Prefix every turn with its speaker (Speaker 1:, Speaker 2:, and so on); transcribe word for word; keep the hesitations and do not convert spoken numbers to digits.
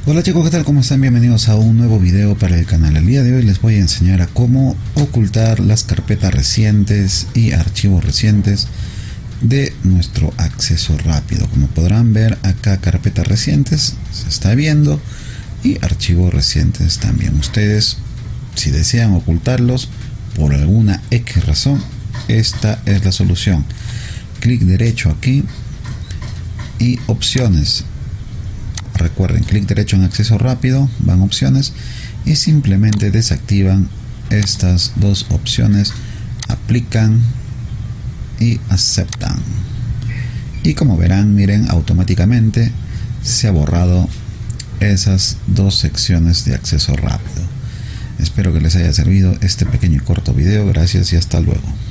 Speaker 1: Hola chicos, ¿qué tal? ¿Cómo están? Bienvenidos a un nuevo video para el canal. El día de hoy les voy a enseñar a cómo ocultar las carpetas recientes y archivos recientes de nuestro acceso rápido. Como podrán ver acá, carpetas recientes se está viendo y archivos recientes también. Ustedes, si desean ocultarlos por alguna X razón, esta es la solución. Clic derecho aquí y opciones. Recuerden, clic derecho en acceso rápido, van opciones y simplemente desactivan estas dos opciones, aplican y aceptan. Y como verán, miren, automáticamente se ha borrado esas dos secciones de acceso rápido. Espero que les haya servido este pequeño y corto video. Gracias y hasta luego.